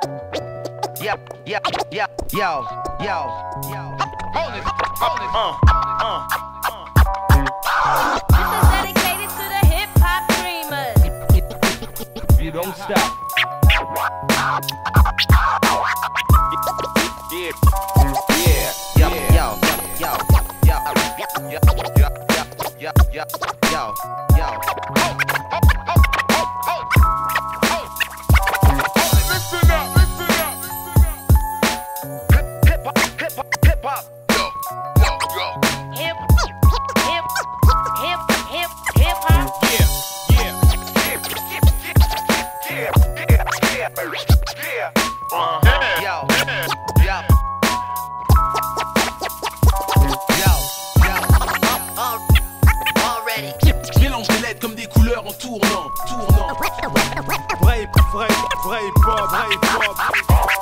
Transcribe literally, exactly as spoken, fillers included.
Yeah, yeah, yeah, yo, yo, yo. Hold it, hold it, uh, uh, uh. This is dedicated to the hip hop dreamers. You don't stop. Yeah, yeah, yo, yo, yo, yo, yo, yo, yo, yo, yo, yo. Listen up, listen up. Hip hop, hip hop, hip hop. Yo, yo, yo. Hip, hip, hip, hip, hip hop. Yeah, yeah, yeah, yeah, yeah, yeah. Uh-huh. Yo, yo. Mélange les lettres comme des couleurs en tournant, tournant. Vrai, vrai, vrai hip-hop, vrai hip-hop.